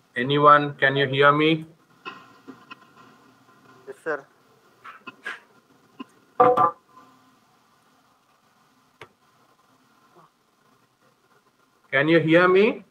Anyone, can you hear me? Yes, sir. Can you hear me?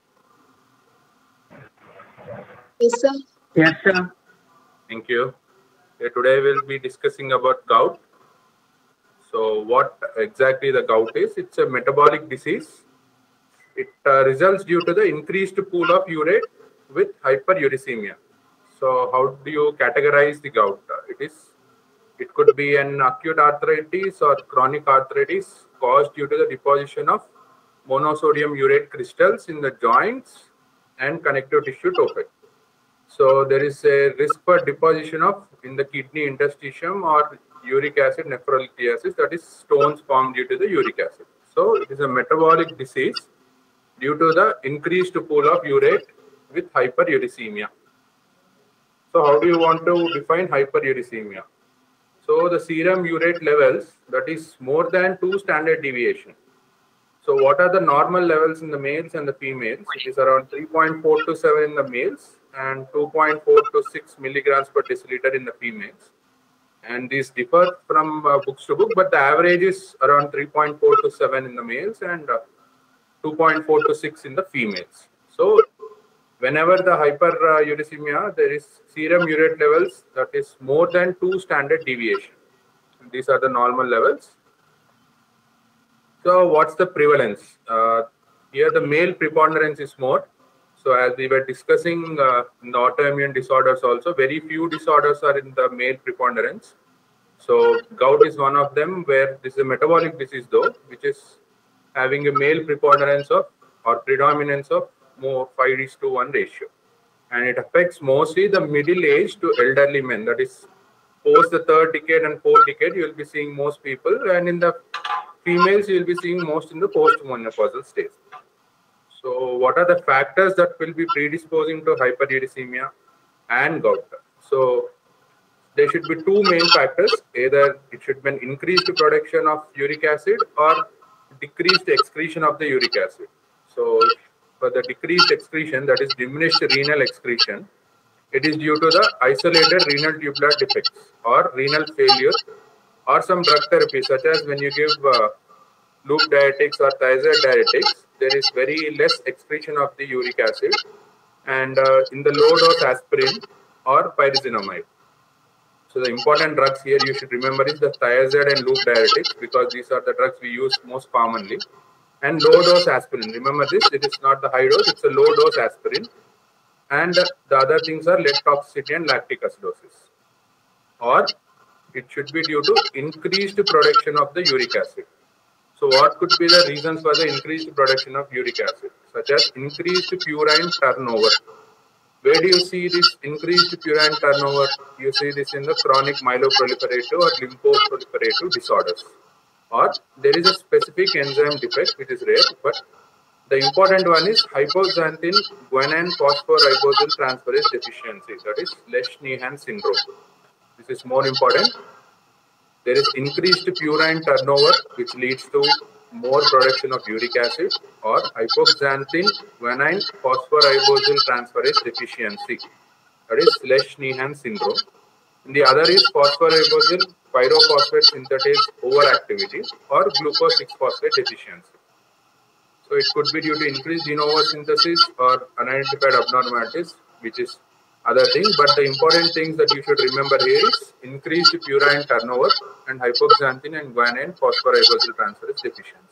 Yes, sir. Yes, sir. Thank you. Today we'll be discussing about gout. So what exactly the gout is? It's a metabolic disease. It results due to the increased pool of urate with hyperuricemia. So how do you categorize the gout? It could be an acute arthritis or chronic arthritis caused due to the deposition of monosodium urate crystals in the joints and connective tissue tophi. So there is a risk for deposition of in the kidney interstitium or uric acid nephrolithiasis, that is stones formed due to the uric acid. So it is a metabolic disease due to the increased pool of urate with hyperuricemia. So how do you want to define hyperuricemia? So the serum urate levels, that is more than 2 standard deviation. So what are the normal levels in the males and the females? It is around 3.4 to 7 in the males and 2.4 to 6 milligrams per deciliter in the females. And these differ from books to book, but the average is around 3.4 to 7 in the males and 2.4 to 6 in the females. So whenever the hyperuricemia, there is serum urate levels that is more than 2 standard deviation. These are the normal levels. So what's the prevalence? Here the male preponderance is more. So as we were discussing in the autoimmune disorders also, very few disorders are in the male preponderance. So gout is one of them, where this is a metabolic disease though, which is having a male preponderance of or predominance of more 5:1 ratio. And it affects mostly the middle-aged to elderly men. That is, post the third decade and fourth decade, you will be seeing most people. And in the females, you will be seeing most in the post-menopausal stage. So what are the factors that will be predisposing to hyperuricemia and gout? So there should be two main factors. Either it should be an increased production of uric acid or decreased excretion of the uric acid. So for the decreased excretion, that is diminished renal excretion, it is due to the isolated renal tubular defects or renal failure or some drug therapy, such as when you give loop diuretics or thiazide diuretics, there is very less excretion of the uric acid, and in the low dose aspirin or pyrazinamide. So the important drugs here you should remember is the thiazide and loop diuretics, because these are the drugs we use most commonly. And low dose aspirin. Remember this, it is not the high dose, it's a low dose aspirin. And the other things are lead toxicity and lactic acidosis. Or it should be due to increased production of the uric acid. So what could be the reasons for the increased production of uric acid? Such as increased purine turnover. Where do you see this increased purine turnover? You see this in the chronic myeloproliferative or lymphoproliferative disorders. Or there is a specific enzyme defect which is rare, but the important one is hypoxanthine guanine phosphoribosyltransferase transferase deficiency, that is Lesch-Nyhan syndrome. This is more important. There is increased purine turnover, which leads to more production of uric acid, or hypoxanthine guanine phosphoribosyltransferase transferase deficiency, that is Lesch-Nyhan syndrome. And the other is phosphoribosyl pyrophosphate synthetase overactivity or glucose 6-phosphate deficiency. So it could be due to increased de novo synthesis or unidentified abnormalities, which is other thing. But the important things that you should remember here is increased purine turnover and hypoxanthine and guanine phosphoribosyl transferase deficiency.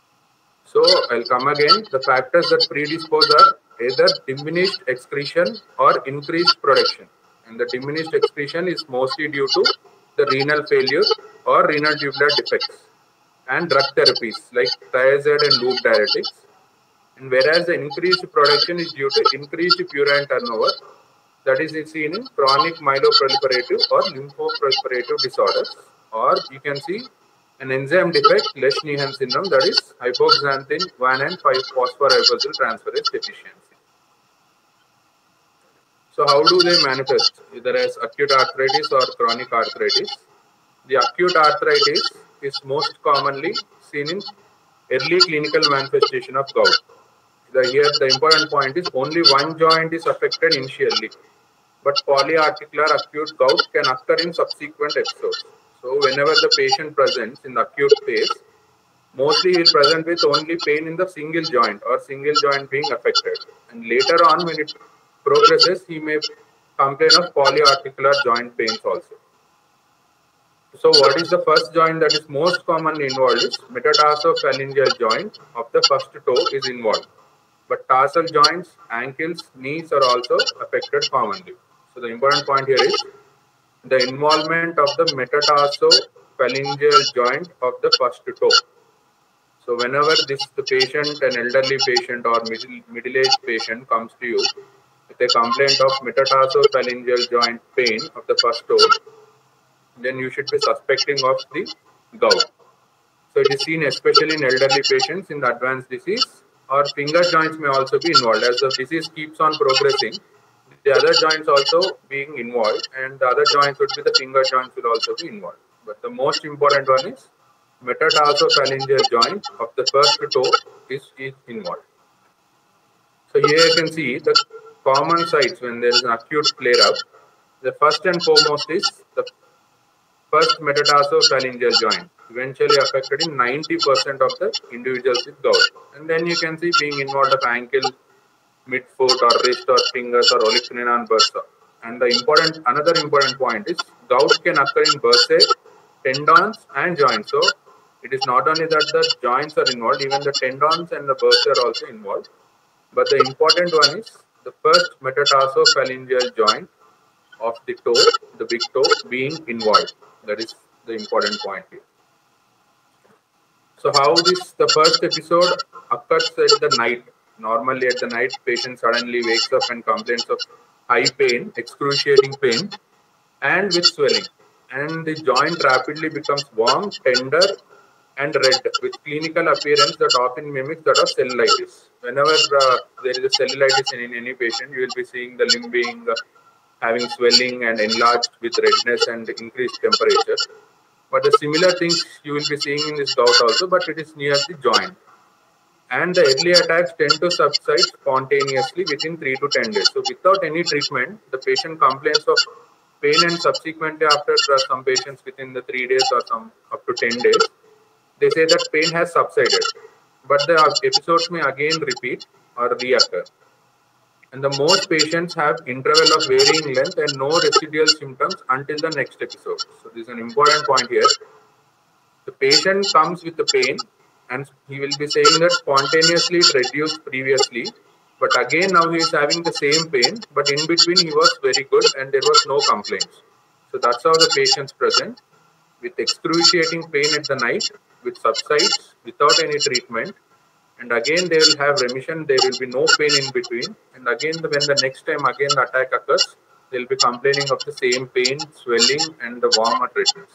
So I'll come again. The factors that predispose are either diminished excretion or increased production. And the diminished excretion is mostly due to the renal failure or renal tubular defects and drug therapies like thiazide and loop diuretics. And whereas the increased production is due to increased purine turnover, that is seen in chronic myeloproliferative or lymphoproliferative disorders, or you can see an enzyme defect, Lesch-Nyhan syndrome, that is hypoxanthine guanine phosphoribosyl transferase deficiency. So how do they manifest, either as acute arthritis or chronic arthritis? The acute arthritis is most commonly seen in early clinical manifestation of gout. Here the important point is only one joint is affected initially, but polyarticular acute gout can occur in subsequent episodes. So whenever the patient presents in the acute phase, mostly he will present with only pain in the single joint or single joint being affected. And later on, when it progresses, he may complain of polyarticular joint pains also. So what is the first joint that is most commonly involved is metatarsophalangeal joint of the first toe is involved. But tarsal joints, ankles, knees are also affected commonly. So the important point here is the involvement of the metatarsophalangeal joint of the first toe. So whenever the patient, an elderly patient or middle-aged patient comes to you with a complaint of metatarsophalangeal joint pain of the first toe, then you should be suspecting of the gout. So it is seen especially in elderly patients in the advanced disease, or finger joints may also be involved. As the disease keeps on progressing, the other joints also being involved, and the other joints would be the finger joints will also be involved. But the most important one is metatarsophalangeal joint of the first toe is involved. So here you can see the common sites when there is an acute flare-up. The first and foremost is the first metatarsophalangeal joint, eventually affected in 90% of the individuals with gout. And then you can see being involved of ankle, midfoot or wrist or fingers or olecranon bursa. And the another important point is gout can occur in bursae, tendons and joints. So it is not only that the joints are involved, even the tendons and the bursae are also involved. But the important one is the first metatarsophalangeal joint of the toe, the big toe, being involved. That is the important point here. So how the first episode occurs at the night. Normally at the night, patient suddenly wakes up and complains of high pain, excruciating pain, and with swelling. And the joint rapidly becomes warm, tender, and red, with clinical appearance that often mimics that of cellulitis. Whenever there is a cellulitis in any patient, you will be seeing the limb being having swelling and enlarged with redness and increased temperature. But the similar things you will be seeing in this gout also, but it is near the joint. And the early attacks tend to subside spontaneously within 3 to 10 days. So without any treatment, the patient complains of pain, and subsequently after some patients within the 3 days or some up to 10 days, they say that pain has subsided. But the episodes may again repeat or reoccur. And the most patients have interval of varying length and no residual symptoms until the next episode. So this is an important point here. The patient comes with the pain and he will be saying that spontaneously it reduced previously, but again now he is having the same pain, but in between he was very good and there was no complaints. So that's how the patients present with excruciating pain at the night, which subsides without any treatment. And again, they will have remission. There will be no pain in between. And again, when the next time again the attack occurs, they will be complaining of the same pain, swelling, and the warm or redness.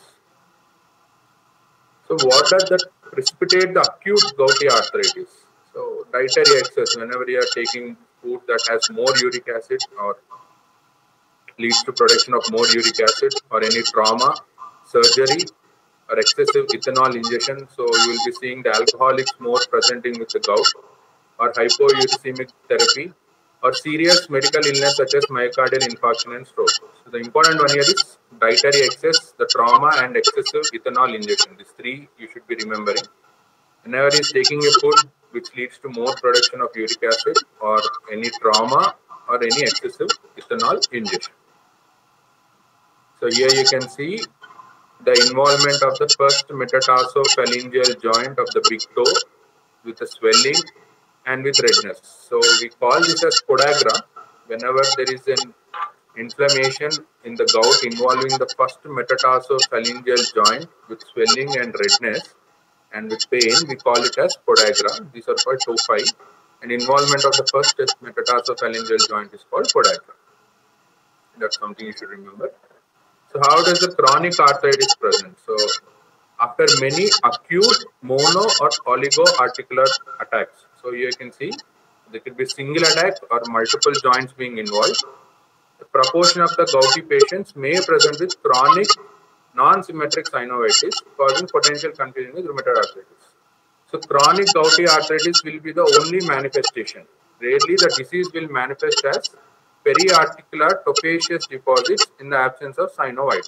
So what does that precipitate the acute gouty arthritis? So dietary excess, whenever you are taking food that has more uric acid or leads to production of more uric acid, or any trauma, surgery, or excessive ethanol ingestion. So you will be seeing the alcoholics more presenting with the gout, or hypouricemic therapy, or serious medical illness such as myocardial infarction and stroke. So the important one here is dietary excess, the trauma, and excessive ethanol injection. These three you should be remembering. Whenever he is taking a food which leads to more production of uric acid, or any trauma, or any excessive ethanol injection. So here you can see the involvement of the first metatarsophalangeal joint of the big toe with the swelling and with redness. So we call this as podagra. Whenever there is an inflammation in the gout involving the first metatarsophalangeal joint with swelling and redness and with pain, we call it as podagra. These are called tophi. And involvement of the first metatarsophalangeal joint is called podagra. That's something you should remember. So how does the chronic arthritis present? So after many acute mono or oligoarticular attacks. So here you can see there could be single attack or multiple joints being involved. The proportion of the gouty patients may present with chronic non-symmetric synovitis causing potential confusion with rheumatoid arthritis. So chronic gouty arthritis will be the only manifestation. Rarely the disease will manifest as periarticular tophaceous deposits in the absence of synovitis.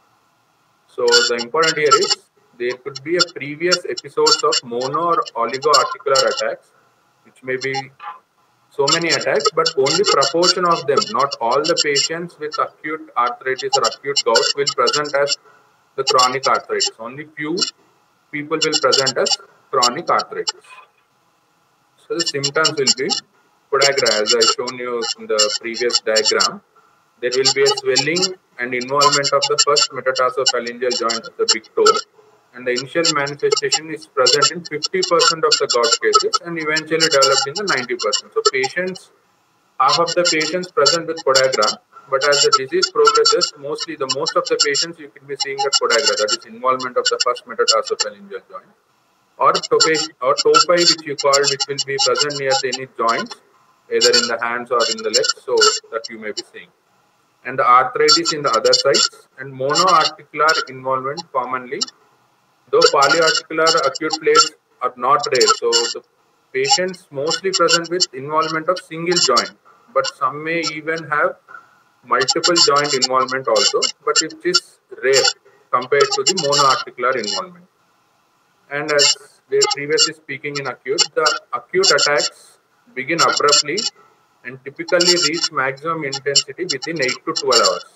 So the important here is there could be a previous episodes of mono or oligoarticular attacks, which may be so many attacks, but only proportion of them, not all the patients with acute arthritis or acute gout will present as the chronic arthritis. Only few people will present as chronic arthritis. So the symptoms will be podagra, as I shown you in the previous diagram. There will be a swelling and involvement of the first metatarsophalangeal joint of the big toe, and the initial manifestation is present in 50% of the gout cases and eventually developed in the 90%. So patients, half of the patients present with podagra, but as the disease progresses, most of the patients you can be seeing the podagra, that is involvement of the first metatarsophalangeal joint, or tophi, which you call, which will be present near any joints, either in the hands or in the legs, so that you may be seeing. And the arthritis in the other sides, and monoarticular involvement commonly, though polyarticular acute plates are not rare. So the patients mostly present with involvement of single joint, but some may even have multiple joint involvement also, but it is rare compared to the monoarticular involvement. And as we were previously speaking in acute, the acute attacks begin abruptly and typically reach maximum intensity within 8 to 12 hours.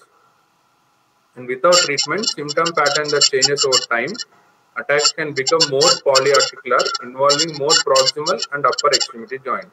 And without treatment, symptom pattern that changes over time, attacks can become more polyarticular, involving more proximal and upper extremity joints.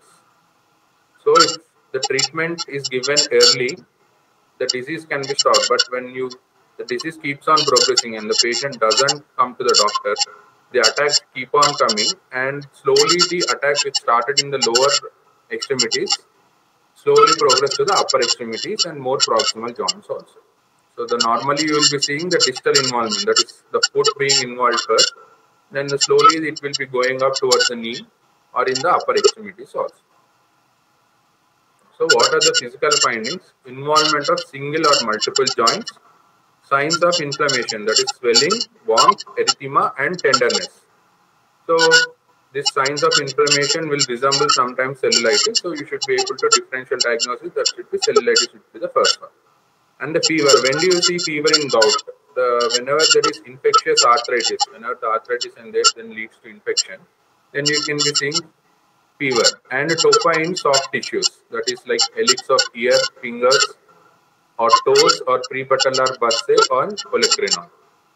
So if the treatment is given early, the disease can be stopped. But when the disease keeps on progressing and the patient doesn't come to the doctor, the attacks keep on coming, and slowly the attacks which started in the lower extremities slowly progress to the upper extremities and more proximal joints also. So normally you will be seeing the distal involvement, that is the foot being involved first, then slowly it will be going up towards the knee or in the upper extremities also. So what are the physical findings? Involvement of single or multiple joints, signs of inflammation, that is swelling, warmth, erythema and tenderness. So these signs of inflammation will resemble sometimes cellulitis, so you should be able to differential diagnosis. That should be cellulitis, should be the first one. And the fever, when do you see fever in gout? Whenever there is infectious arthritis, whenever the arthritis and then leads to infection, then you can be seeing fever. And tophi in soft tissues, that is like helix of ear, fingers or toes or prepatellar bursae on olecranon.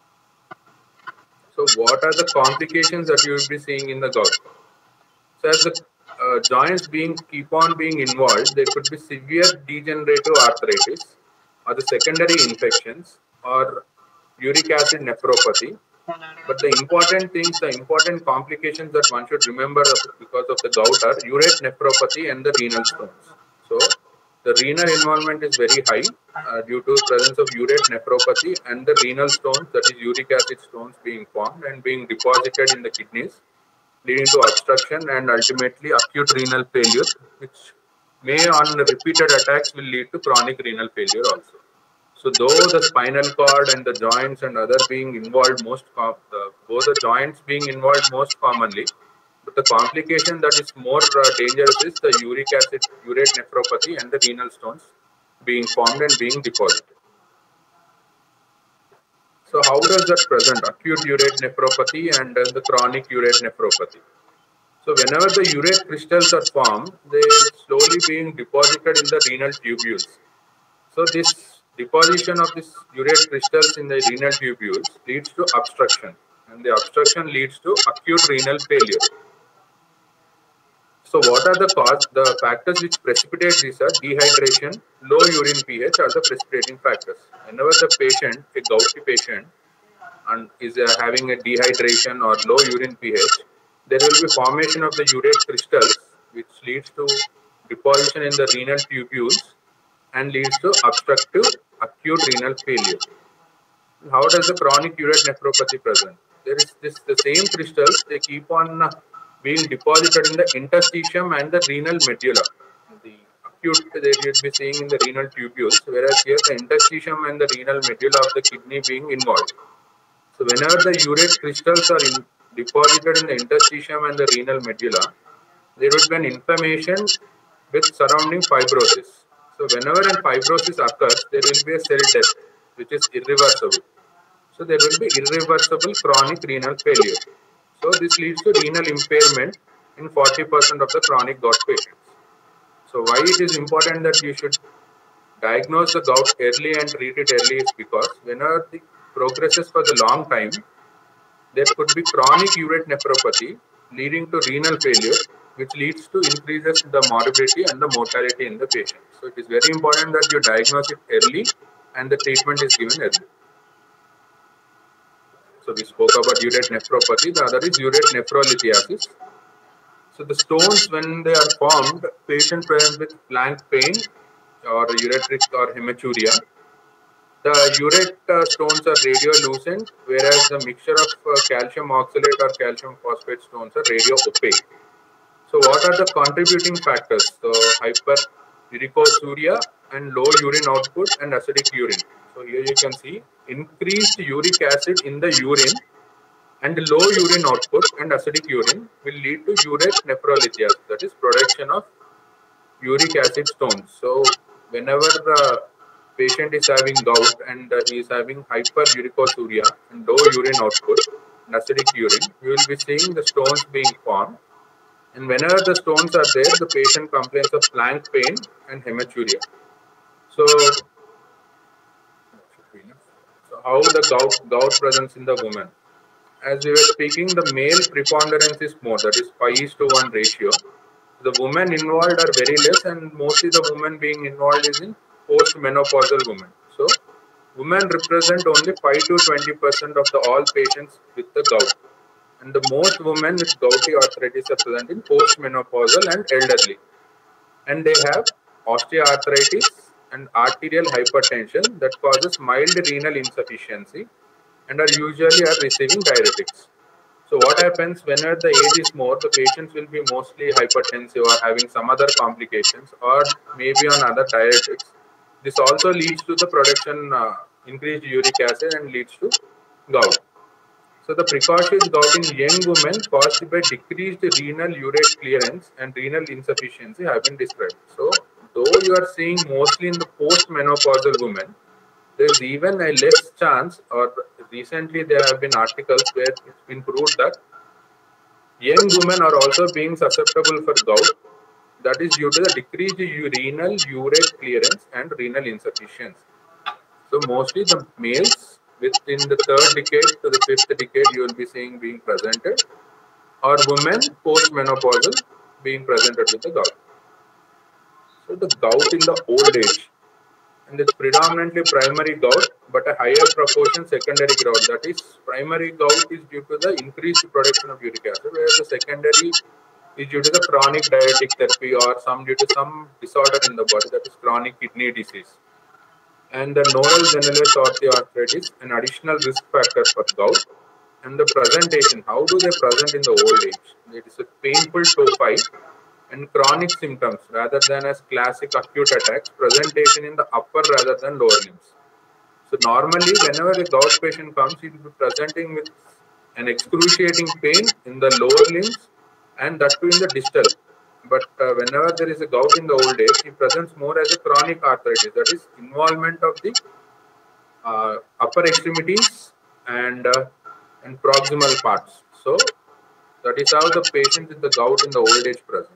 So what are the complications that you will be seeing in the gout? So as the joints keep on being involved, there could be severe degenerative arthritis or the secondary infections or uric acid nephropathy. But the important complications that one should remember because of the gout are urate nephropathy and the renal stones. So the renal involvement is very high due to presence of urate nephropathy and the renal stones, that is uric acid stones being formed and being deposited in the kidneys, leading to obstruction and ultimately acute renal failure, which may on repeated attacks will lead to chronic renal failure also. So though the spinal cord and the joints and other being involved both the joints being involved most commonly, but the complication that is more dangerous is the urate nephropathy and the renal stones being formed and being deposited. So how does that present? Acute urate nephropathy and the chronic urate nephropathy. So whenever the urate crystals are formed, they slowly being deposited in the renal tubules. So this deposition of these urate crystals in the renal tubules leads to obstruction, and the obstruction leads to acute renal failure. So what are the factors which precipitate this are dehydration, low urine pH are the precipitating factors. Whenever the patient, a gouty patient, and is having a dehydration or low urine pH, there will be formation of the urate crystals, which leads to deposition in the renal tubules and leads to obstructive acute renal failure. How does the chronic urate nephropathy present? There is the same crystals, they keep on being deposited in the interstitium and the renal medulla. The acute they will be seeing in the renal tubules, whereas here the interstitium and the renal medulla of the kidney being involved. So whenever the urate crystals are deposited in the interstitium and the renal medulla, there would be an inflammation with surrounding fibrosis. So whenever a fibrosis occurs, there will be a cell death, which is irreversible. So there will be irreversible chronic renal failure. So this leads to renal impairment in 40% of the chronic gout patients. So why it is important that you should diagnose the gout early and treat it early is because whenever it progresses for the long time, there could be chronic urate nephropathy leading to renal failure, which leads to increases in the morbidity and the mortality in the patient. So it is very important that you diagnose it early and the treatment is given early. So we spoke about urate nephropathy. The other is urate nephrolithiasis. So the stones, when they are formed, patient present with flank pain or ureteric or hematuria. The urate stones are radiolucent, whereas the mixture of calcium oxalate or calcium phosphate stones are radiopaque. So what are the contributing factors? So hyperuricosuriya and low urine output and acidic urine. So here you can see increased uric acid in the urine and low urine output and acidic urine will lead to urate nephrolithiasis, that is production of uric acid stones. So whenever the patient is having gout and he is having hyperuricosuriya and low urine output and acidic urine, we will be seeing the stones being formed. And whenever the stones are there, the patient complains of flank pain and hematuria. So how the gout presents in the woman? As we were speaking, the male preponderance is more, that is 5:1 ratio. The women involved are very less, and mostly the women being involved is in post-menopausal women. So women represent only 5 to 20% of the all patients with the gout. And the most women with gouty arthritis are present in post-menopausal and elderly. And they have osteoarthritis and arterial hypertension that causes mild renal insufficiency and are usually receiving diuretics. So what happens whenever the age is more, the patients will be mostly hypertensive or having some other complications or maybe on other diuretics. This also leads to the production, increased uric acid and leads to gout. So the precocious gout in young women caused by decreased renal urate clearance and renal insufficiency have been described. So though you are seeing mostly in the post-menopausal women, there is even a less chance, or recently there have been articles where it's been proved that young women are also being susceptible for gout. That is due to the decreased renal urate clearance and renal insufficiency. So mostly the males within the 3rd decade to the 5th decade you will be seeing being presented, or women post-menopausal being presented with the gout. So the gout in the old age. And it's predominantly primary gout, but a higher proportion secondary gout. That is, primary gout is due to the increased production of uric acid, whereas the secondary is due to the chronic diuretic therapy or some due to some disorder in the body, that is chronic kidney disease. And the nodal granulous osteoarthritis, an additional risk factor for gout. And the presentation, how do they present in the old age? It is a painful tophi and chronic symptoms rather than as classic acute attacks, presentation in the upper rather than lower limbs. So normally whenever a gout patient comes, he will be presenting with an excruciating pain in the lower limbs and that too in the distal. But whenever there is a gout in the old age, he presents more as a chronic arthritis, that is involvement of the upper extremities and proximal parts. So that is how the patient with the gout in the old age present.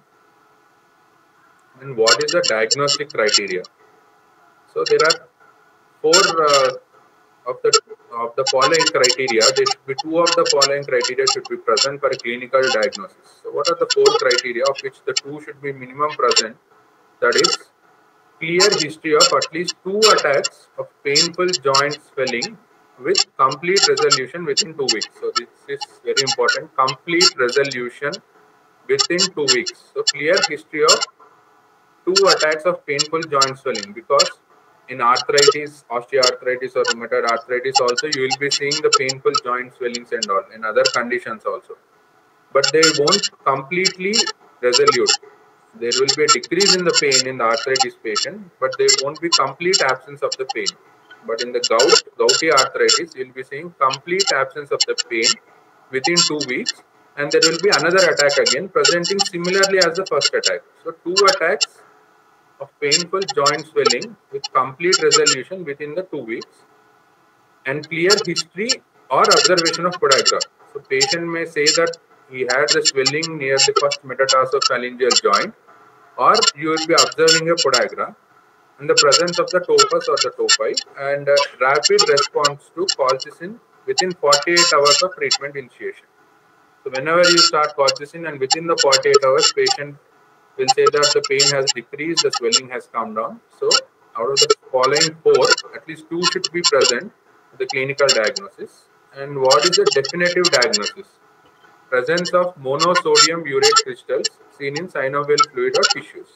And what is the diagnostic criteria? So there are 4 of the following criteria. There should be 2 of the following criteria should be present for a clinical diagnosis. So what are the 4 criteria, of which the 2 should be minimum present? That is, clear history of at least 2 attacks of painful joint swelling with complete resolution within 2 weeks. So this is very important. Complete resolution within 2 weeks. So clear history of 2 attacks of painful joint swelling, because in arthritis, osteoarthritis or rheumatoid arthritis also you will be seeing the painful joint swellings and all in other conditions also. But they won't completely resolute. There will be a decrease in the pain in the arthritis patient, but there won't be complete absence of the pain. But in the gouty arthritis, you will be seeing complete absence of the pain within 2 weeks, and there will be another attack again presenting similarly as the first attack. So 2 attacks of painful joint swelling with complete resolution within the 2 weeks, and clear history or observation of podagra. So patient may say that he had the swelling near the first metatarsophalangeal joint, or you will be observing a podagra in the presence of the topus or the tophi, and rapid response to colchicine within 48 hours of treatment initiation. So whenever you start colchicine and within the 48 hours, patient will say that the pain has decreased, the swelling has come down. So out of the following 4, at least 2 should be present with the clinical diagnosis. And what is the definitive diagnosis? Presence of monosodium urate crystals seen in synovial fluid or tissues.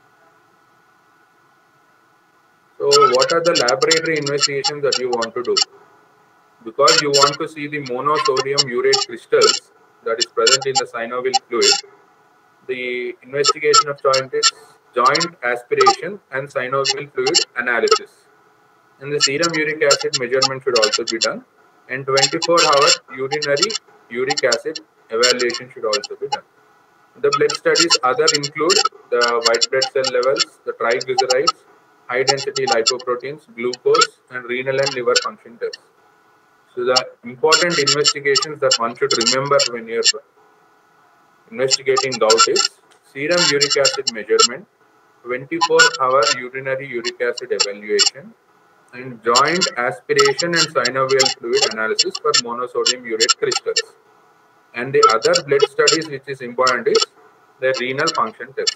So what are the laboratory investigations that you want to do? Because you want to see the monosodium urate crystals that is present in the synovial fluid, the investigation of joint is joint aspiration and synovial fluid analysis. And the serum uric acid measurement should also be done. And 24-hour urinary uric acid evaluation should also be done. The blood studies other include the white blood cell levels, the triglycerides, high density lipoproteins, glucose, and renal and liver function tests. So the important investigations that one should remember when you're investigating gout is serum uric acid measurement, 24-hour urinary uric acid evaluation, and joint aspiration and synovial fluid analysis for monosodium urate crystals. And the other blood studies which is important is the renal function tests.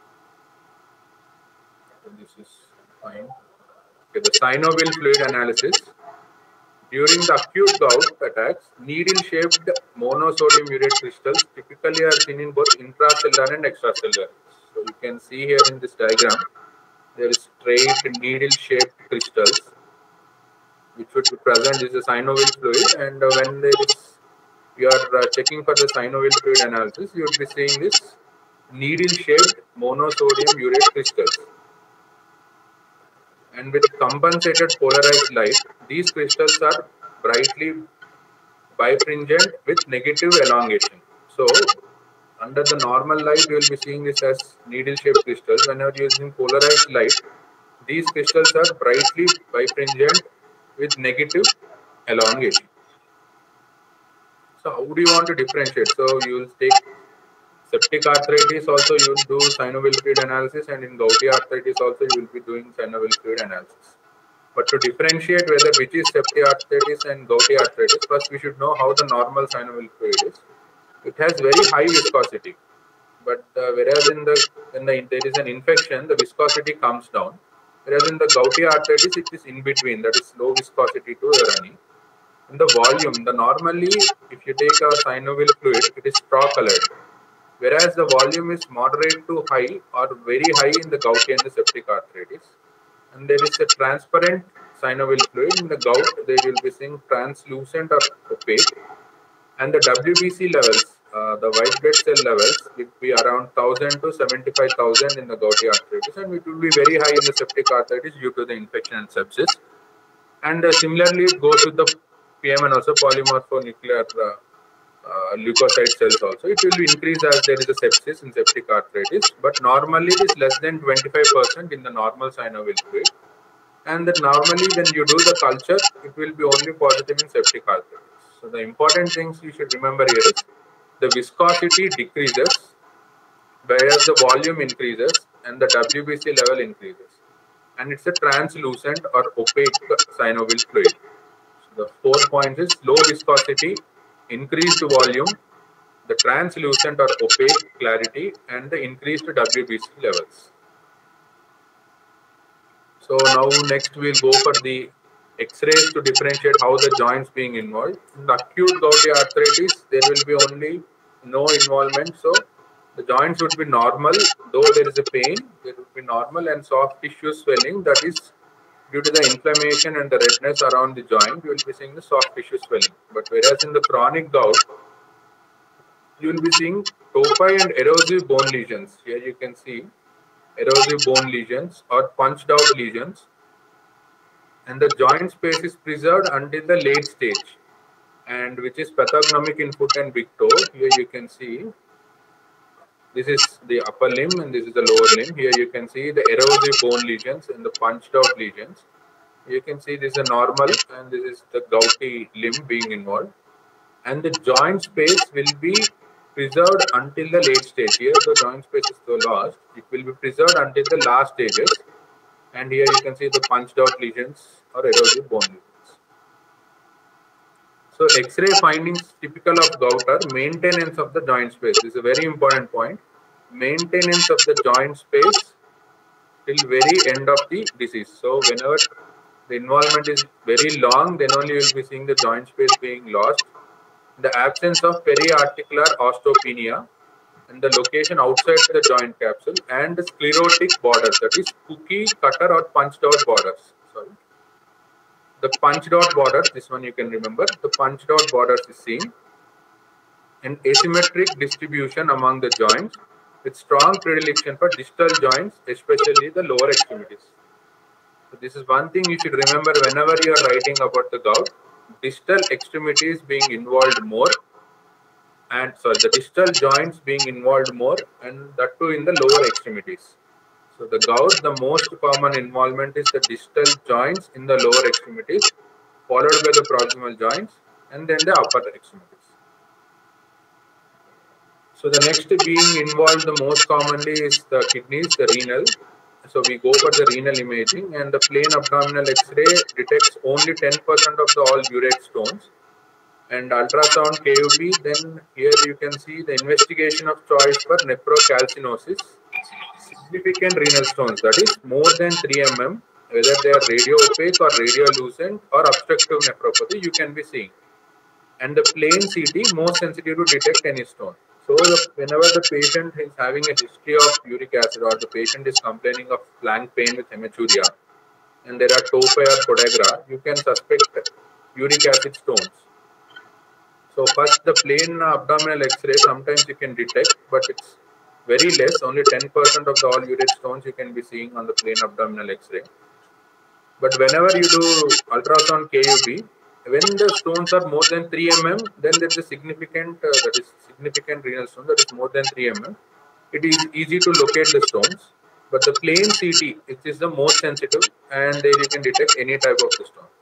So this is fine. Okay, the synovial fluid analysis. During the acute gout attacks, needle-shaped monosodium urate crystals typically are seen in both intracellular and extracellular. So you can see here in this diagram, there is straight needle-shaped crystals which would be present is the synovial fluid, and when there is you are checking for the synovial fluid analysis, you would be seeing this needle-shaped monosodium urate crystals. And with compensated polarized light, these crystals are brightly bifringent with negative elongation. So, under the normal light, you will be seeing this as needle-shaped crystals. Whenever using polarized light, these crystals are brightly bifringent with negative elongation. So, how do you want to differentiate? So, you will take septic arthritis also, you will do synovial fluid analysis, and in gouty arthritis also, you will be doing synovial fluid analysis. But to differentiate whether which is septic arthritis and gouty arthritis, first we should know how the normal synovial fluid is. It has very high viscosity, but whereas in when there is an infection, the viscosity comes down. Whereas in the gouty arthritis, it is in between, that is low viscosity to runny. In the volume, normally if you take a synovial fluid, it is straw colored. Whereas the volume is moderate to high or very high in the gouty and the septic arthritis. And there is a transparent synovial fluid. In the gout, they will be seeing translucent or opaque. And the WBC levels, the white blood cell levels, will be around 1000 to 75,000 in the gouty arthritis, and it will be very high in the septic arthritis due to the infection and sepsis. And similarly, it goes with the PMN also, polymorphonuclear leukocyte cells also. It will increase as there is a sepsis in septic arthritis, but normally it is less than 25% in the normal synovial fluid. And that normally when you do the culture, it will be only positive in septic arthritis. So the important things you should remember here is the viscosity decreases, whereas the volume increases and the WBC level increases. And it's a translucent or opaque synovial fluid. So the 4 points is low viscosity, increased volume, the translucent or opaque clarity, and the increased WBC levels. So now next we'll go for the X-rays to differentiate how the joints being involved. In the acute gouty arthritis, there will be only no involvement. So the joints would be normal, though there is a pain, there would be normal and soft tissue swelling, that is due to the inflammation and the redness around the joint, you will be seeing the soft tissue swelling. But whereas in the chronic gout, you will be seeing tophi and erosive bone lesions. Here you can see erosive bone lesions or punched out lesions, and the joint space is preserved until the late stage. and which is pathognomic in foot and big toe. Here you can see this is the upper limb and this is the lower limb. Here you can see the erosive bone lesions and the punched out lesions. You can see this is a normal and this is the gouty limb being involved. And the joint space will be preserved until the late stage. Here the joint space is so lost. It will be preserved until the last stages. And here you can see the punched out lesions or erosive bone lesions. So X-ray findings typical of gout are maintenance of the joint space. This is a very important point. Maintenance of the joint space till very end of the disease. So whenever the involvement is very long, then only you will be seeing the joint space being lost. The absence of periarticular osteopenia and the location outside the joint capsule and the sclerotic borders, that is cookie, cutter or punched out borders. Sorry. The punched out borders, this one you can remember, the punched out borders is seen. An asymmetric distribution among the joints with strong predilection for distal joints, especially the lower extremities. So this is one thing you should remember whenever you are writing about the gout. Distal extremities being involved more, and the distal joints being involved more, and that too in the lower extremities. So the gout, the most common involvement is the distal joints in the lower extremities, followed by the proximal joints, and then the upper extremities. So the next being involved the most commonly is the kidneys, the renal. So we go for the renal imaging, and the plain abdominal X-ray detects only 10% of the all urate stones. And ultrasound KUB, then here you can see the investigation of choice for nephrocalcinosis, significant renal stones, that is more than 3 mm, whether they are radio-opaque or radiolucent or obstructive nephropathy, you can be seeing. And the plain CT, more sensitive to detect any stone. So whenever the patient is having a history of uric acid or the patient is complaining of flank pain with hematuria and there are tophi or podagra, you can suspect uric acid stones. So first the plain abdominal X-ray sometimes you can detect, but it's very less, only 10% of the all urate stones you can be seeing on the plain abdominal X-ray. But whenever you do ultrasound KUB, when the stones are more than 3 mm, then there is a significant renal stone that is more than 3 mm. It is easy to locate the stones, but the plain CT, it is the most sensitive, and there you can detect any type of the stone.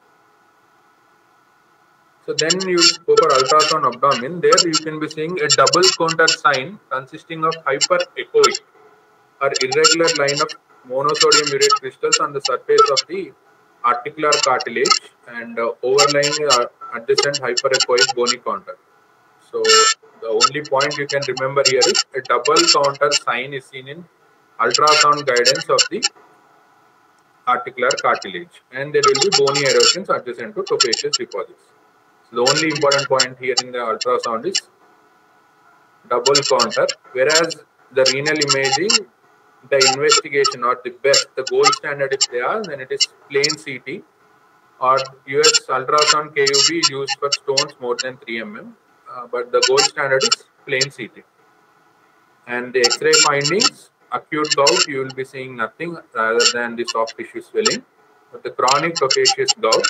So then you go for ultrasound abdomen. There you can be seeing a double counter sign consisting of hyperechoic or irregular line of monosodium urate crystals on the surface of the articular cartilage and overlying adjacent hyperechoic bony counter. So the only point you can remember here is a double counter sign is seen in ultrasound guidance of the articular cartilage, and there will be bony erosions adjacent to tophaceous deposits. So the only important point here in the ultrasound is double counter, whereas the renal imaging, the investigation or the best, the gold standard if they are, then it is plain CT or US ultrasound KUB is used for stones more than 3 mm, but the gold standard is plain CT. And the X-ray findings, acute gout, you will be seeing nothing rather than the soft tissue swelling. But the chronic tophaceous gout,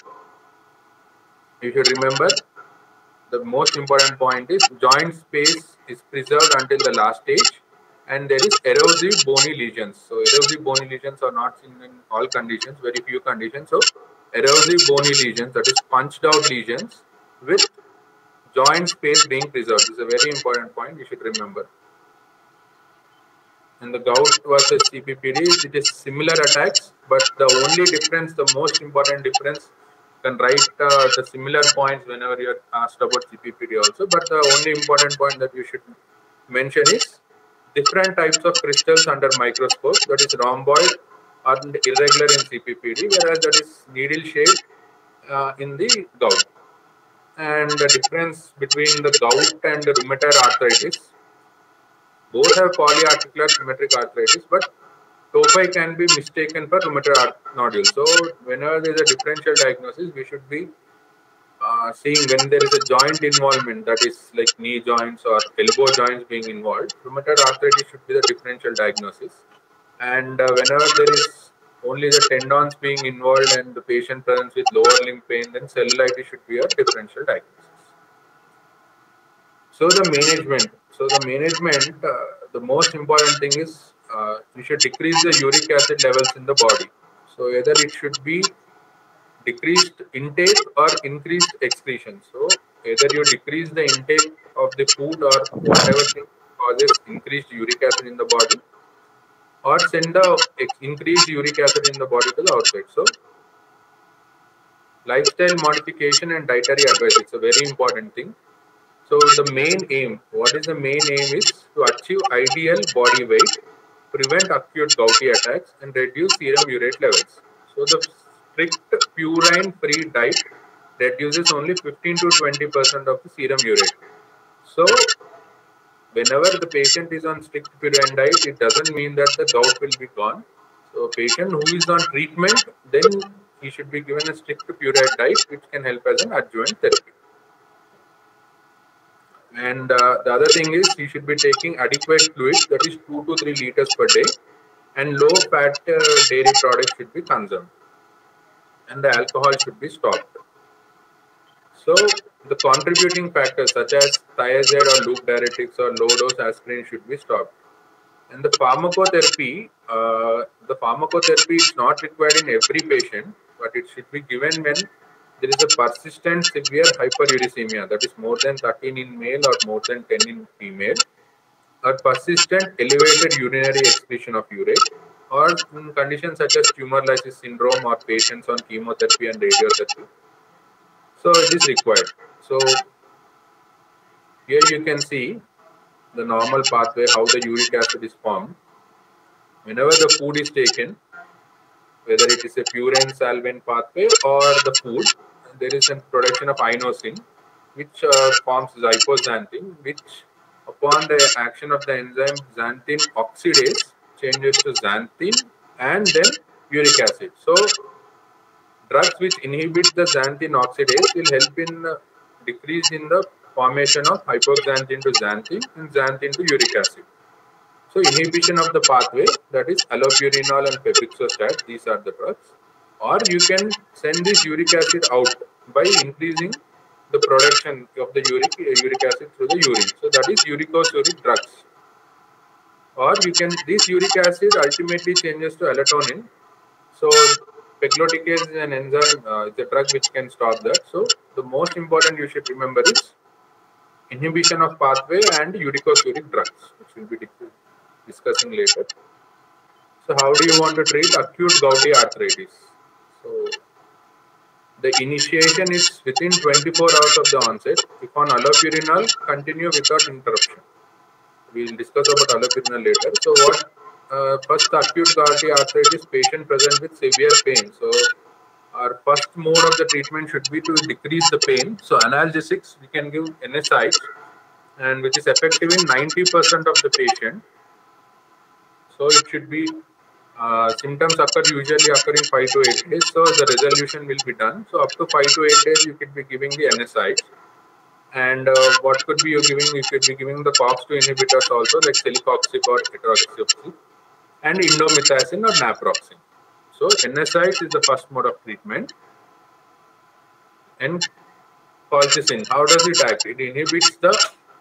you should remember the most important point is joint space is preserved until the last stage, and there is erosive bony lesions. So erosive bony lesions are not seen in all conditions, very few conditions. So erosive bony lesions, that is punched out lesions with joint space being preserved. This is a very important point you should remember. And the gout versus CPPD, it is similar attacks, but the only difference, the most important difference, you can write the similar points whenever you are asked about CPPD also. But the only important point that you should mention is different types of crystals under microscope, that is rhomboid or irregular in CPPD, whereas that is needle shaped in the gout. And the difference between the gout and the rheumatoid arthritis, both have polyarticular symmetric arthritis, but tophi can be mistaken for rheumatoid nodule. So whenever there is a differential diagnosis, we should be seeing when there is a joint involvement, that is like knee joints or elbow joints being involved, rheumatoid arthritis should be the differential diagnosis. And whenever there is only the tendons being involved and the patient presents with lower limb pain, then cellulitis should be a differential diagnosis. So the management. The most important thing is you should decrease the uric acid levels in the body. So either it should be decreased intake or increased excretion. So either you decrease the intake of the food or whatever thing causes increased uric acid in the body, or send the increased uric acid in the body to the outside. So lifestyle modification and dietary advice, it's a very important thing. So the main aim, what is the main aim is to achieve ideal body weight, prevent acute gouty attacks, and reduce serum urate levels. So the strict purine-free diet reduces only 15 to 20% of the serum urate. So whenever the patient is on strict purine diet, it doesn't mean that the gout will be gone. So a patient who is on treatment, then he should be given a strict purine diet, which can help as an adjuvant therapy. And the other thing is he should be taking adequate fluid, that is 2 to 3 liters per day, and low fat dairy products should be consumed, and the alcohol should be stopped. So the contributing factors such as thiazide or loop diuretics or low dose aspirin should be stopped. And the pharmacotherapy is not required in every patient, but it should be given when there is a persistent severe hyperuricemia, that is more than 13 in male or more than 10 in female, or persistent elevated urinary excretion of urate, or in conditions such as tumor lysis syndrome or patients on chemotherapy and radiotherapy. So it is required. So here you can see the normal pathway, how the uric acid is formed. Whenever the food is taken, whether it is a purine solvent pathway or the food, there is a production of inosine, which forms xipoxanthin, which upon the action of the enzyme xanthin oxidase changes to xanthin and then uric acid. So drugs which inhibit the xanthin oxidase will help in decrease in the formation of hypoxanthin to xanthin and xanthin to uric acid. So inhibition of the pathway, that is allopurinol and pepixostat, these are the drugs. Or you can send this uric acid out by increasing the production of the uric acid through the urine. So that is uricosuric drugs. Or you can, this uric acid ultimately changes to allotonin. So pegloticase is an enzyme, it's a drug which can stop that. So the most important you should remember is inhibition of pathway and uricosuric drugs, which will be discussing later. So how do you want to treat acute gouty arthritis? So the initiation is within 24 hours of the onset. If on allopurinol, continue without interruption. We will discuss about allopurinol later. So what first acute gouty arthritis, patient present with severe pain. So our first mode of the treatment should be to decrease the pain. So analgesics, we can give NSAIDs, and which is effective in 90% of the patient. So it should be symptoms usually occur in 5 to 8 days. So the resolution will be done. So up to 5 to 8 days, you could be giving the NSAIDs. And what could be you giving? You could be giving the COX-2 inhibitors also, like celecoxib or etoxib, and indomethacin or naproxen. So NSAIDs is the first mode of treatment. And colchicine, how does it act? It inhibits the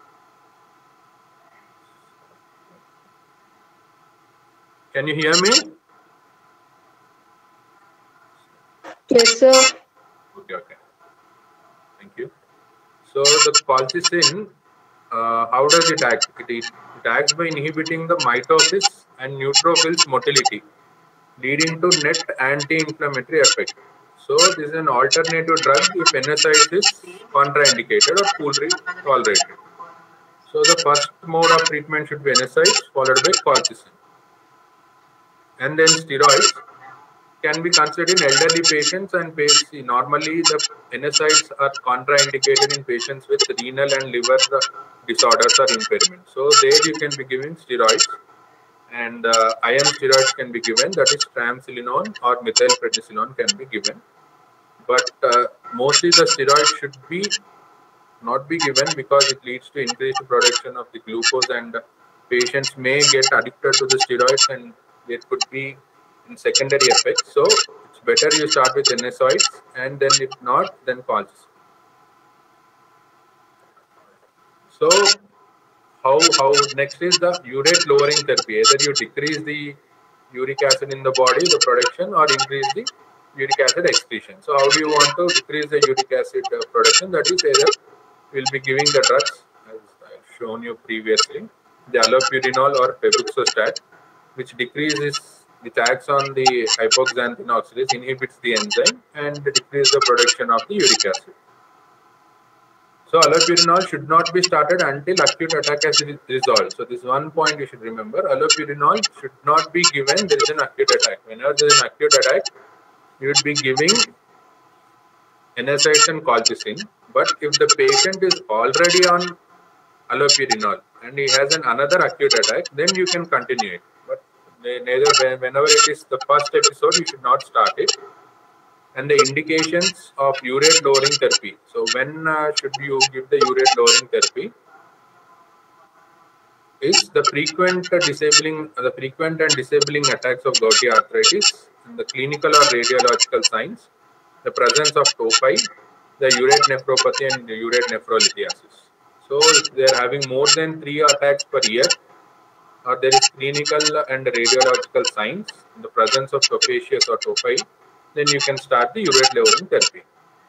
Can you hear me? Yes, sir. Okay. Thank you. So the colchicine, how does it act? It acts by inhibiting the mitosis and neutrophils motility, leading to net anti-inflammatory effect. So this is an alternative drug if NSAIDs is contraindicated or poorly tolerated. So the first mode of treatment should be NSAIDs followed by colchicine. And then steroids can be considered in elderly patients, and normally the NSAIDs are contraindicated in patients with renal and liver disorders or impairment. So there you can be giving steroids, and iron steroids can be given, that is triamcinolone or methylprednisolone can be given. But mostly the steroids should be not be given because it leads to increased production of the glucose, and patients may get addicted to the steroids and there could be secondary effects. So it's better you start with NSAIDs, and then if not, then colchicine. So So how next is the urate lowering therapy. Either you decrease the uric acid in the body, the production, or increase the uric acid excretion. So how do you want to decrease the uric acid production? That is, either we'll be giving the drugs as I've shown you previously, the allopurinol or febuxostat, which acts on the hypoxanthine oxidase, inhibits the enzyme and decrease the production of the uric acid. So allopurinol should not be started until acute attack has resolved. So this one point you should remember. Allopurinol should not be given there is an acute attack. Whenever there is an acute attack, you would be giving NSAIDs and colchicine. But if the patient is already on allopurinol and he has another acute attack, then you can continue it. But whenever it is the first episode, you should not start it. And the indications of urate lowering therapy. So when should you give the urate lowering therapy? Is the frequent and disabling attacks of gouty arthritis, and the clinical or radiological signs, the presence of tophi, the urate nephropathy and the urate nephrolithiasis. So if they are having more than 3 attacks per year, or there is clinical and radiological signs in the presence of tophaceous or tophi, then you can start the urate lowering therapy.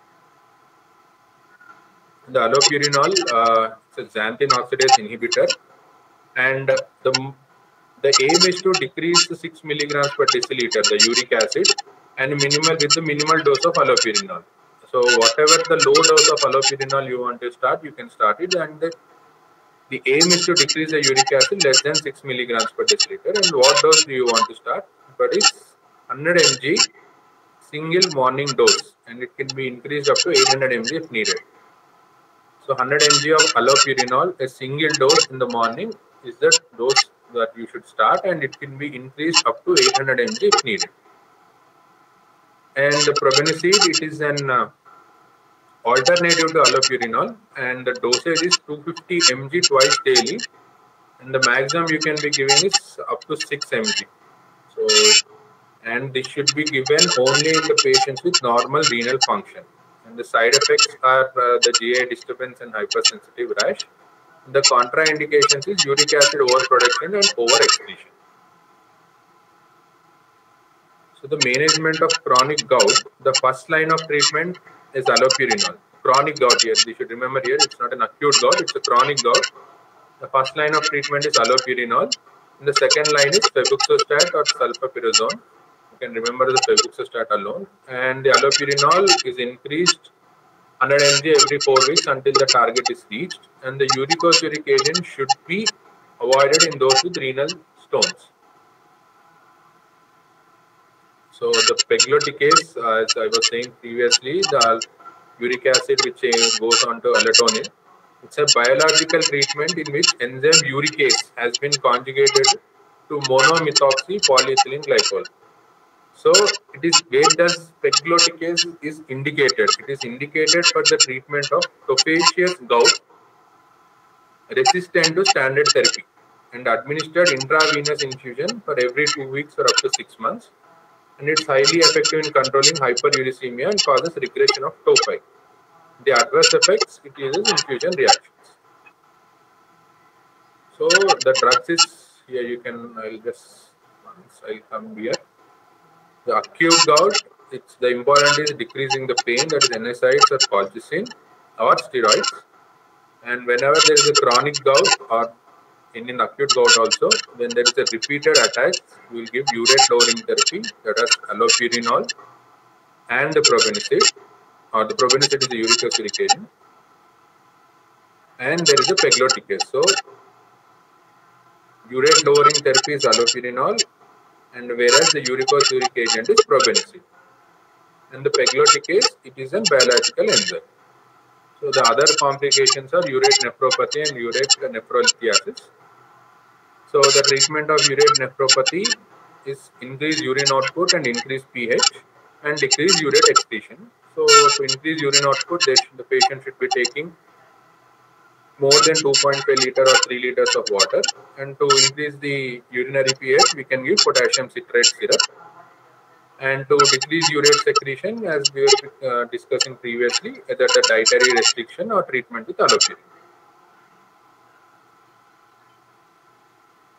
The allopurinol is a xanthine oxidase inhibitor, and the aim is to decrease the 6 milligrams per deciliter the uric acid and with the minimal dose of allopurinol. So whatever the low dose of allopurinol you want to start, you can start it, and the aim is to decrease the uric acid less than 6 milligrams per deciliter. And what dose do you want to start? But it's 100 mg single morning dose, and it can be increased up to 800 mg if needed. So 100 mg of allopurinol, a single dose in the morning, is the dose that you should start, and it can be increased up to 800 mg if needed. And the probenecid, it is an alternative to allopurinol, and the dosage is 250 mg twice daily, and the maximum you can be giving is up to 6 mg. So, and this should be given only in the patients with normal renal function. And the side effects are the GI disturbance and hypersensitive rash. The contraindications is uric acid overproduction and overexcretion. So the management of chronic gout, the first line of treatment is allopurinol. Chronic gout here, you should remember here, it's not an acute gout, it's a chronic gout. The first line of treatment is allopurinol. And the second line is febuxostat or sulfapirazone. You can remember the febuxostat alone. And the allopurinol is increased 100 mg every 4 weeks until the target is reached. And the uricosuric agent should be avoided in those with renal stones. So the pegloticase, as I was saying previously, the uric acid which goes on to allotonin, it's a biological treatment in which enzyme uricase has been conjugated to monomethoxy polyethylene glycol. So it is where does pegloticase is indicated. It is indicated for the treatment of tophaceous gout resistant to standard therapy and administered intravenous infusion for every 2 weeks or up to 6 months. And it's highly effective in controlling hyperuricemia and causes regression of tophi. The adverse effects, it uses infusion reactions. So the drugs is here, you can, I'll come here. The acute gout, it's the important is decreasing the pain, that is NSAIDs or colchicine or steroids. And whenever there is a chronic gout or in acute gout also, when there is a repeated attacks, we will give urate lowering therapy, that is allopurinol and the probenecid, or the probenecid is the uricosuric agent, and there is a pegloticase. So urate lowering therapy is allopurinol, and whereas the uricosuric agent is probenecid. And the pegloticase, it is a biological enzyme. So the other complications are urate nephropathy and urate nephrolithiasis. So the treatment of urate nephropathy is increase urine output and increase pH and decrease urate excretion. So to increase urine output, the patient should be taking more than 2.5 liter or 3 liters of water. And to increase the urinary pH, we can give potassium citrate syrup. And to decrease urate secretion, as we were discussing previously, either the dietary restriction or treatment with allopurinol.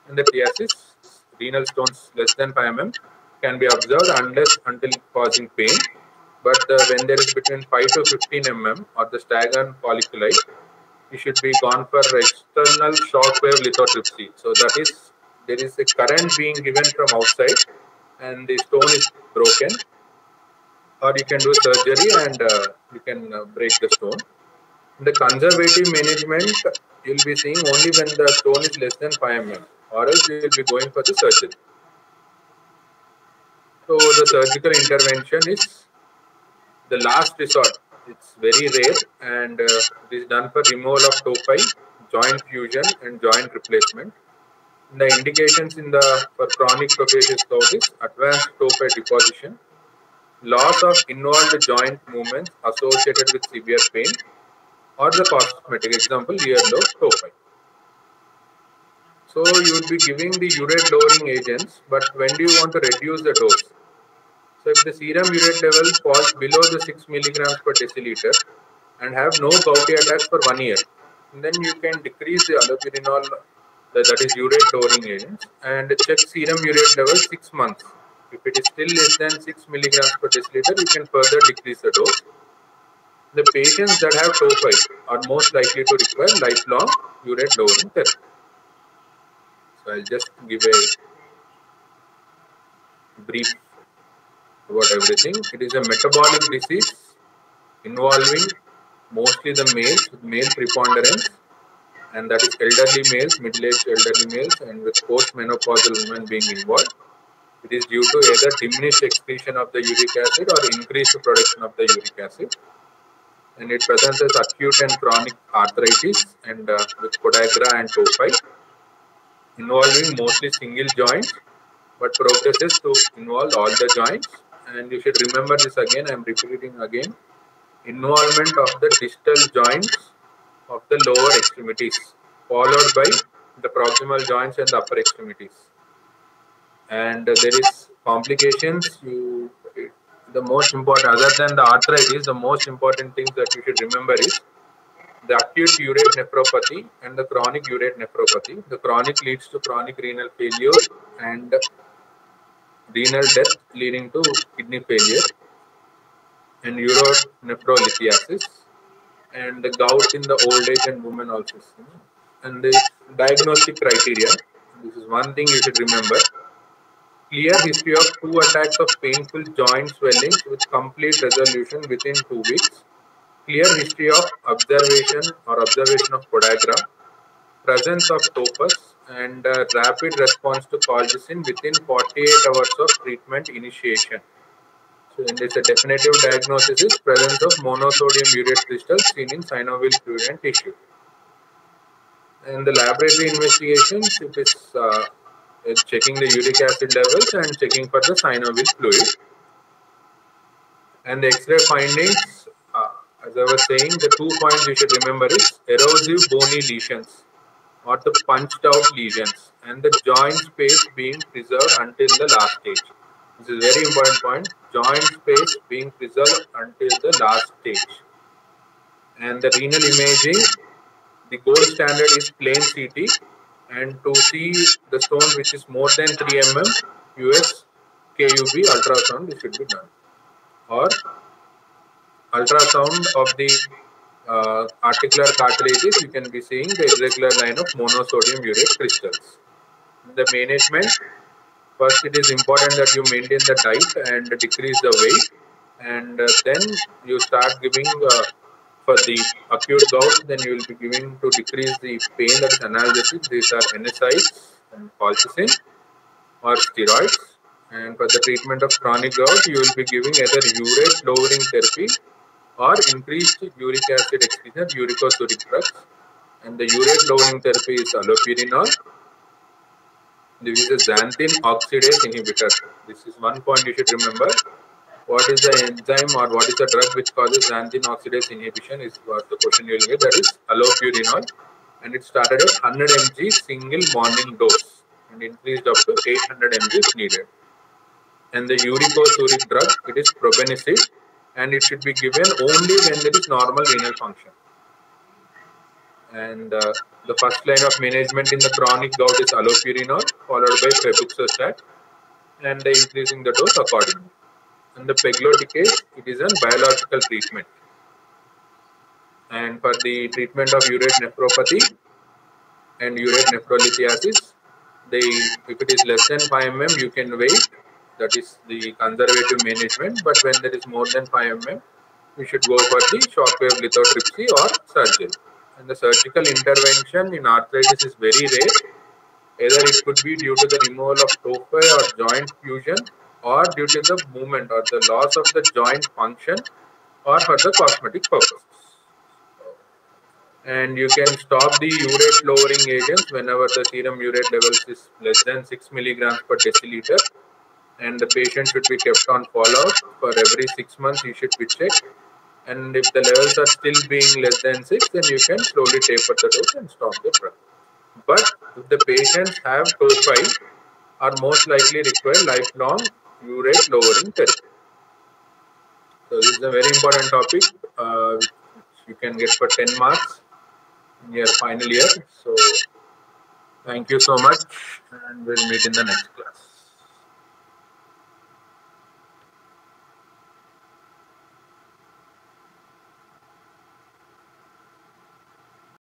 In the lithiasis, renal stones less than 5 mm can be observed until causing pain. But when there is between 5 to 15 mm or the stagnant folliculi, you should be gone for external shockwave lithotripsy. So that is, there is a current being given from outside and the stone is broken, or you can do surgery and you can break the stone. In the conservative management, you'll be seeing only when the stone is less than 5 mm, or else you will be going for the surgery. So the surgical intervention is the last resort. It's very rare and it is done for removal of tophi, joint fusion and joint replacement. The indications for chronic procacious gout is advanced tophi deposition, loss of involved joint movements associated with severe pain, or the cosmetic, example earlobe tophi. So you would be giving the urate lowering agents, but when do you want to reduce the dose? So if the serum urate level falls below the 6 milligrams per deciliter and have no gouty attacks for 1 year, then you can decrease the allopurinol, that is urate lowering agents, and check serum urate level 6 months. If it is still less than 6 milligrams per deciliter, you can further decrease the dose. The patients that have tophi are most likely to require lifelong urate lowering therapy. So I'll just give a brief about everything. It is a metabolic disease involving mostly the males with male preponderance, and that is elderly males, middle-aged elderly males, and with post-menopausal women being involved. It is due to either diminished excretion of the uric acid or increased production of the uric acid. And it presents as acute and chronic arthritis and with podagra and tophi, involving mostly single joints, but progresses to involve all the joints. And you should remember this again, I am repeating again, involvement of the distal joints of the lower extremities, followed by the proximal joints and the upper extremities. And there is complications. The most important, other than the arthritis, the most important things that you should remember is the acute urate nephropathy and the chronic urate nephropathy. The chronic leads to chronic renal failure and renal death leading to kidney failure and uronephrolithiasis, and the gout in the old age and women also. And the diagnostic criteria, this is one thing you should remember. Clear history of 2 attacks of painful joint swellings with complete resolution within 2 weeks. Clear history of observation of podagra, presence of tophus, and rapid response to colchicine within 48 hours of treatment initiation. So in this, a definitive diagnosis is presence of monosodium urate crystals seen in synovial fluid and tissue. And the laboratory investigations, it is checking the uric acid levels and checking for the synovial fluid. And the X-ray findings, as I was saying, the 2 points you should remember is erosive bony lesions or the punched out lesions, and the joint space being preserved until the last stage. This is a very important point, joint space being preserved until the last stage. And the renal imaging, the gold standard is plain CT, and to see the stone which is more than 3 mm, US KUB ultrasound should be done, or ultrasound of the articular cartilages. You can be seeing the irregular line of monosodium urate crystals. The management, first it is important that you maintain the diet and decrease the weight, and then you start giving for the acute gout, then you will be giving to decrease the pain, that is analgesics. These are NSAIDs and colchicine or steroids. And for the treatment of chronic gout, you will be giving either urate lowering therapy or increased uric acid excretion, uricosuric drugs. And the urate lowering therapy is allopurinol. This is a xanthine oxidase inhibitor. This is one point you should remember. What is the enzyme or what is the drug which causes xanthine oxidase inhibition is what the question you will get. That is allopurinol, and it started at 100 mg single morning dose and increased up to 800 mg if needed. And the uricosuric drug, it is probenecid, and it should be given only when there is normal renal function. And the first line of management in the chronic gout is allopurinol, followed by febuxostat, and increasing the dose accordingly. In the pegloticase, it is a biological treatment. And for the treatment of urate nephropathy and urate nephrolithiasis, if it is less than 5 mm, you can wait. That is the conservative management. But when there is more than 5 mm, we should go for the shockwave lithotripsy or surgery. And the surgical intervention in arthritis is very rare. Either it could be due to the removal of tophi or joint fusion, or due to the movement or the loss of the joint function, or for the cosmetic purposes. And you can stop the urate lowering agents whenever the serum urate levels is less than 6 milligrams per deciliter, and the patient should be kept on follow-up. For every 6 months you should be checked, and if the levels are still being less than 6, then you can slowly taper the dose and stop the drug. But if the patients have tophi, are most likely require lifelong urate lowering therapy. So this is a very important topic which you can get for 10 marks in your final year. So thank you so much, and we'll meet in the next class.